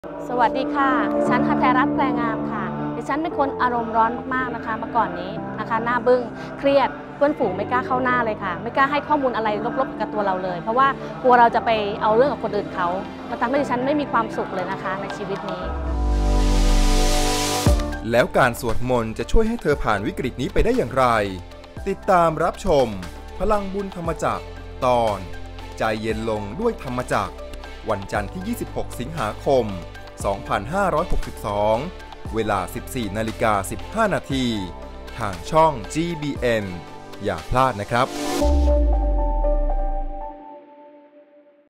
สวัสดีค่ะดิฉันหัทไทยรัตน์แพรงามค่ะดิฉันเป็นคนอารมณ์ร้อนมากๆนะคะเมื่อก่อนนี้นะคะหน้าบึ้งเครียดเพื่อนฝูงไม่กล้าเข้าหน้าเลยค่ะไม่กล้าให้ข้อมูลอะไรลบๆกับตัวเราเลยเพราะว่ากลัวเราจะไปเอาเรื่องกับคนอื่นเขามันทำให้ดิฉันไม่มีความสุขเลยนะคะในชีวิตนี้แล้วการสวดมนต์จะช่วยให้เธอผ่านวิกฤตนี้ไปได้อย่างไรติดตามรับชมพลังบุญธรรมจักรตอนใจเย็นลงด้วยธรรมจักรวันจันทร์ที่ 26 สิงหาคม 2562 เวลา 14:15 นาทีทางช่อง GBN อย่าพลาดนะครับ